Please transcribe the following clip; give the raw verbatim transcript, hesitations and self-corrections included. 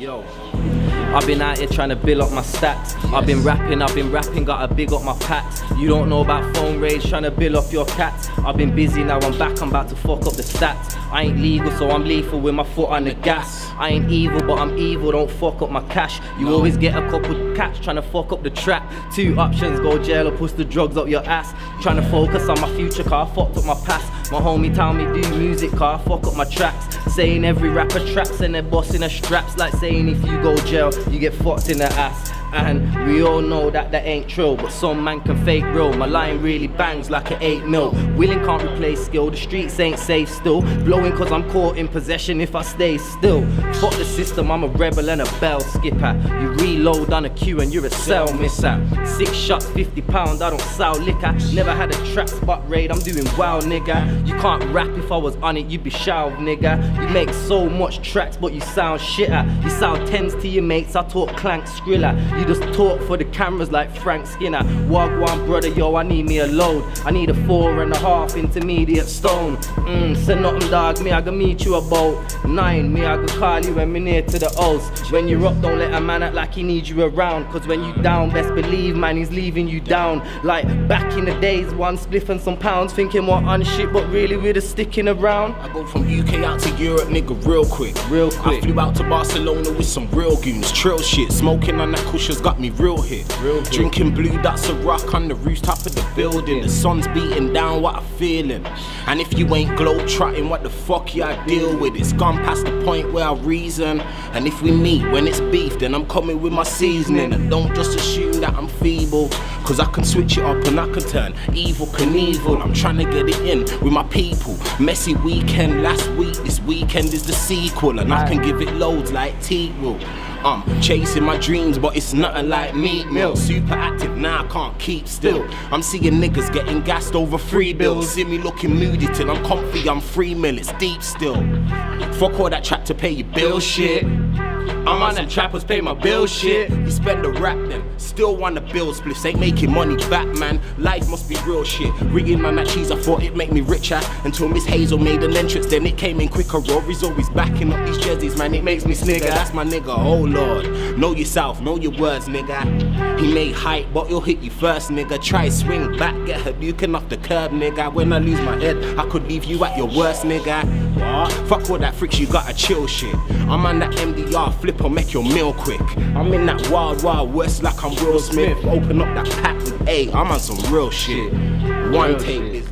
Yo, I've been out here trying to build up my stats. Yes. I've been rapping, I've been rapping, gotta big up my packs. You don't know about phone rage, trying to build up your cats. I've been busy, now I'm back, I'm about to fuck up the stats. I ain't legal, so I'm lethal with my foot on the gas. I ain't evil, but I'm evil, don't fuck up my cash. You no. always get a couple cats trying to fuck up the track. Two options, go jail or push the drugs up your ass. Trying to focus on my future, car I fucked up my past. My homie tell me do music, car I fuck up my tracks. Saying every rapper traps and they're busting their straps. Like saying if you go jail, you get fucked in the ass. And we all know that that ain't true, but some man can fake real. My line really bangs like an eight mil. Willing can't replace skill, the streets ain't safe still. Blowing cause I'm caught in possession if I stay still. Fuck the system, I'm a rebel and a bell skipper. You reload on a queue and you're a cell misser. Six shots, fifty pounds, I don't sell liquor. Never had a trap spot raid, I'm doing well nigga. You can't rap if I was on it, you'd be shelved nigga. You make so much tracks but you sound shitter. You sound tens to your mates, I talk clank skrilla. You just talk for the cameras like Frank Skinner. Wagwan brother, yo, I need me a load. I need a four and a half intermediate stone. Mmm, say nothing dog, me I go meet you about nine. Me I go call you when me near to the O's. When you're up, don't let a man act like he needs you around. Cause when you down, best believe man, he's leaving you down. Like back in the days, one spliff and some pounds. Thinking what on shit, but really we're just sticking around. I go from U K out to Europe, nigga, real quick. Real quick. I flew out to Barcelona with some real goons. Trill shit, smoking on that kush has got me real hit. Real Drinking blue, that's a rock on the rooftop of the building. The sun's beating down, what I'm feeling. And if you ain't globe trotting, what the fuck you I deal with? It's gone past the point where I reason. And if we meet when it's beef, then I'm coming with my seasoning. And don't just assume that I'm feeble, cause I can switch it up and I can turn evil Knievel. I'm trying to get it in with my people. Messy weekend last week, this weekend is the sequel. And I can give it loads like T-Will. I'm chasing my dreams, but it's nothing like meat meal. Super active, now I can't keep still. I'm seeing niggas getting gassed over free bills. See me looking moody till I'm comfy, I'm free mill, it's deep still. Fuck all that trap to pay your bill shit. I'm on them trappers, pay my bill shit. You spend the rap then, still want the bill spliffs. Ain't making money back, man. Life must be real shit. Rigging on that cheese, I thought it'd make me richer. Until Miss Hazel made an entrance, then it came in quicker. Rory's always backing up these jerseys, man. It makes me snigger. That's my nigga, oh lord. Know yourself, know your words, nigga. He made hype, but he'll hit you first, nigga. Try swing back, get her duking off the curb, nigga. When I lose my head, I could leave you at your worst, nigga. What? Fuck all that fricks, you gotta chill shit. I'm on that M D R flip, I'll make your meal quick. I'm in that wild, wild west like I'm Will Smith. Open up that pack with A, I'm on some real shit. One take this.